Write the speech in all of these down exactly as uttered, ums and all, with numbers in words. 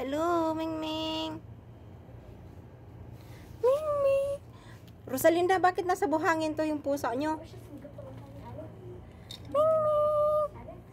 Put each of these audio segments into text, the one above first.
Hello, Ming Ming. Ming Ming. Rosalinda, bakit nasa buhangin to yung pusa nyo? Ming Ming.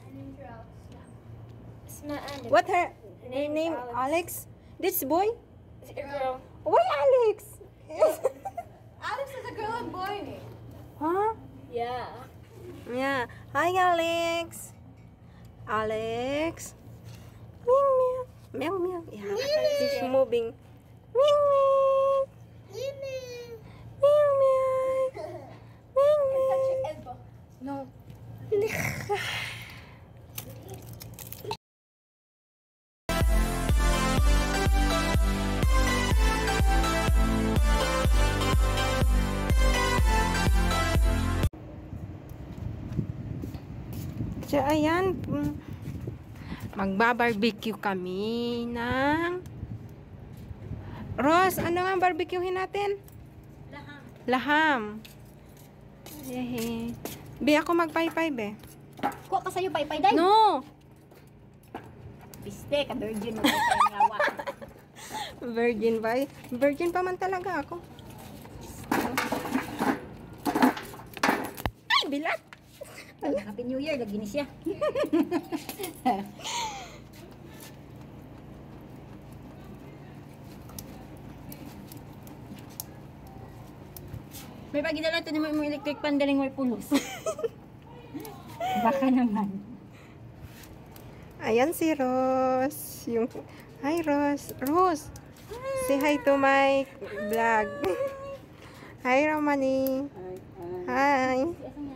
What her, her name? Alex? This boy? Is it a girl? Why Alex? Alex is a girl and boy. Huh? Yeah. Yeah. Hi, Alex. Alex. Meow, meow. Meow, meow. Yeah. She's moving. Meow, meow. Meow, meow. Meow, meow. No. So, ayan. Magba-barbecue kami ng... Rose, ano nga barbecuehin natin? Laham. Laham. Yehe. Be, ako magpaypay, be. Kuha ka sa'yo, paypay, day. No! Piste, ka virgin mo paypay ngawa. Virgin ba? Virgin pa man talaga ako. Ay, bilat! Happy New Year, lagi ni siya. May pagidala ito ni mo yung electric pan galing may pulos. Baka naman. Ayan si Rose. Yung... Hi, Rose. Rose! Say hi to my vlog. Hi, Romani. Hi.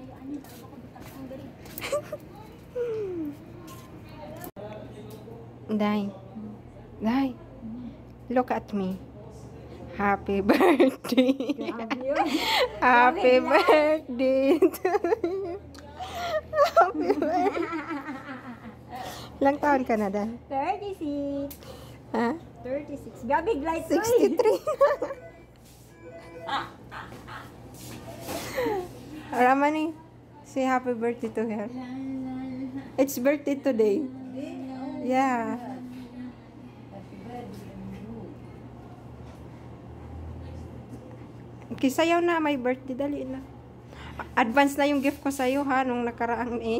Dai. Dai. Look at me. Happy birthday. Happy birthday to you. Happy birthday. Ilang taon ka na, Dai? thirty-six. Ha? thirty-six. Gabig light. sixty-three. Ramani, say happy birthday to her. It's birthday today. Yeah. Okay, sayaw na. May birthday. Dali na. Advance na yung gift ko sa'yo, ha? Nung nakaraang eh.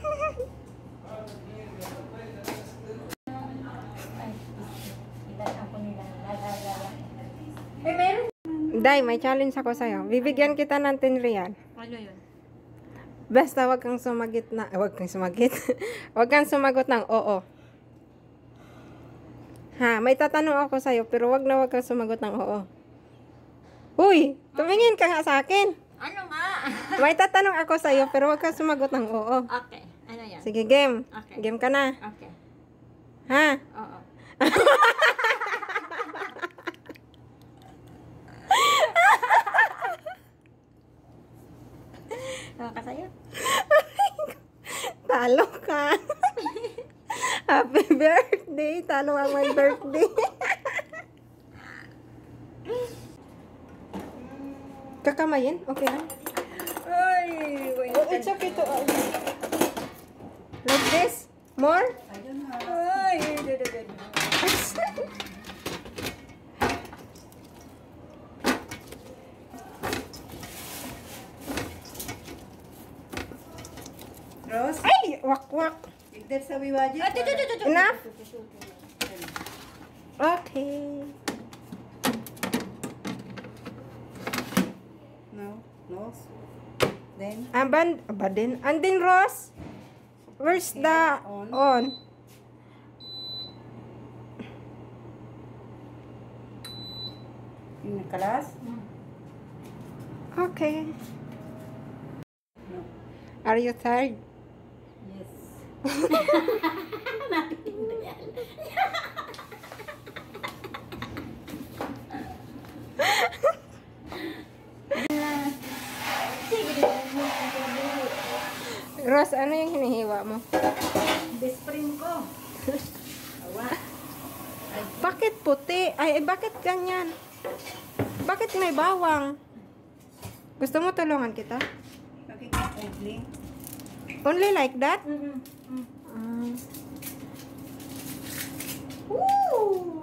Day, may challenge ako sa'yo. Bibigyan kita ng ten real. Ano yun? Basta wag kang sumagit na, wag kang sumagit. Wag kang sumagot ng oo. Ha, may tatanong ako sa'yo, pero wag na wag kang sumagot ng oo. Uy, tumingin ka nga sa akin. Ano nga? May tatanong ako sa'yo, pero wag kang sumagot ng oo. Okay. Ano yan? Sige, game. Okay. Game ka na. Okay. Ha? Oo. Tawa ka sa'yo? Talo ka. Happy birthday. Talo ang my birthday. Kakamayin? Okay lang. Ay, wait. Oh, it's okay to uh, like this? More? I don't know. Ay, do, do, do, do. Rose, Ay! Wak-wak. tigdal sa wiwaji. Ah, do, do, do, do, do. Enough? Okay. No, Rose. Then, Aban, aba din. And then, Ross, where's the on. on? yung nakalas. Okay. No. Are you tired? Yes. Ross, ano yung hinihiwa mo? Best friend ko. Awa. Bakit puti? Ay, eh, bakit ganyan? Bakit may bawang? Gusto mo tulungan kita? Okay, Edling. Only like that? Mm-mm. Mm. Woo!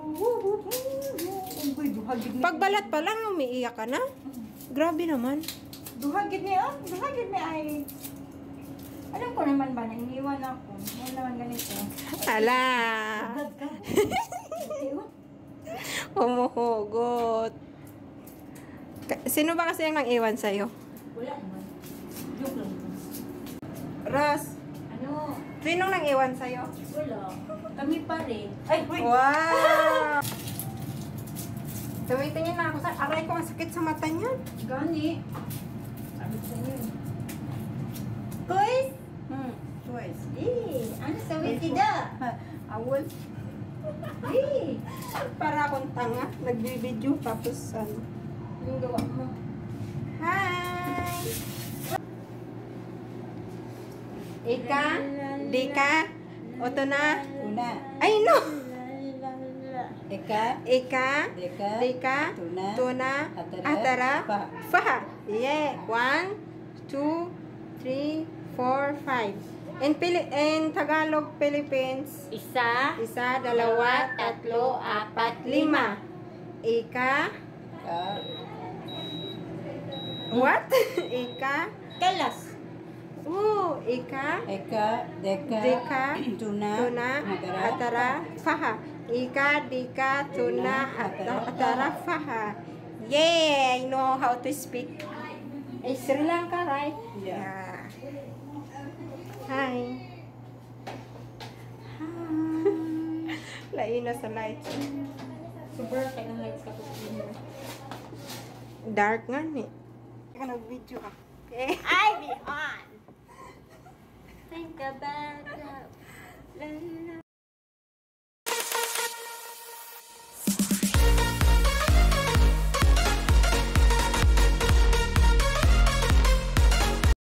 Duhagid ni. Pagbalat pa lang, umiiyak ka na? Grabe naman. Duhagid ni, oh. Duhagid ni ay. Alam ko naman ba na iniwan ako. Wala naman ganito. Ala. Agad ka. Humuhugot. Ka- Sino ba kasi yung nang iwan sa'yo? Wala naman. Joke lang. Ross, Ano? sinong nang iwan sa'yo? Wala. Kami pa rin. Ay, wait. Wow! Tumitingin na ako sa... Aray ko, ang sakit sa mata niya. Gani. Sabi ko sa'yo. Toys? Hmm. Twice. Eh, ano sa wikida? Awol. Eh, Para akong tanga. Nagbibideo tapos ano. yung gawa mo. Hi! Ika? Dika? Oto na? Tuna. Ay, no! Eka. Ika? Deka. Dika? Tuna. Tuna? Atara. Atara? Pa. Faha. Yeah. One, two, three, four, five. In, Pili in Tagalog, Philippines, Isa, isa, dalawa, tatlo, apat, lima. Ika? Ka. What? Ika? kalas. Oh, Ika? Eka. Deka. Deka. Tuna. Tuna, Atara. atara, faha. Ika, dika, tuna, atara, atara, faha. Yeah, I know how to speak. Eh, Sri Lanka, right? Yeah. Hi. Lain na sa lights. Super tayo ng lights ka po. Dark nga ni. Ka nag-video ka. Okay. I be on. Think about it.